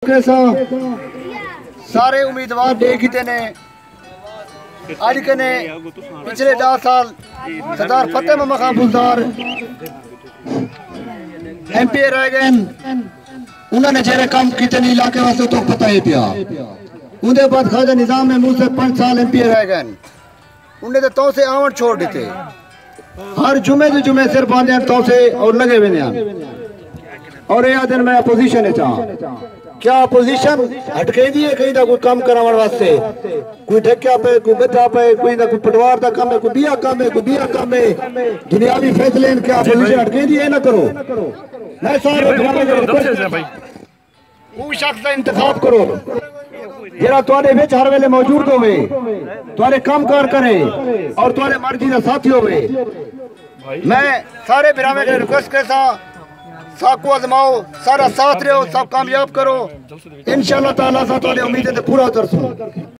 सारे उम्मीदवार देखते ने अज कने पिछले 10 साल सरदार फतेह मोहम्मद खान फुलदार MP रह गए। उन्होंने जेरे काम किते इलाके वास्ते तो पता ही पिया। उनके बाद ख्वाजा निजाम में मुझसे 5 साल MP रह गए। उन्हें तो से आवण छोड़ देते। हर जुमे सिर बांधे तो से और लगे हुए और यह दिन मैं अपोजिशन क्या अपोजिशन हटके दी है कहीं ना कोई काम कराने वास्ते, कोई ठेका पे, कोई गद्दा पे, कोई ना कोई पटवार का काम है, कोई बिया काम है, कोई बिया काम है, दुनियावी फैसले क्या अपोजिशन हटके दी है ना करो। मैं सारे वो शख्स का इंतखाब करो जरा तुहाडे विच हर वेले मौजूद होवे, तुहाडे काम कार करे और तुहाडे मर्जी का साथी होवे। मैं सारे बिरावे के रिक्वेस्ट के साथ साको आजमाओ, सारा साथ रहो, सब कामयाब करो। इंशाअल्लाह ताला सा तुहाडे उम्मीदें ते पूरा उतरसो।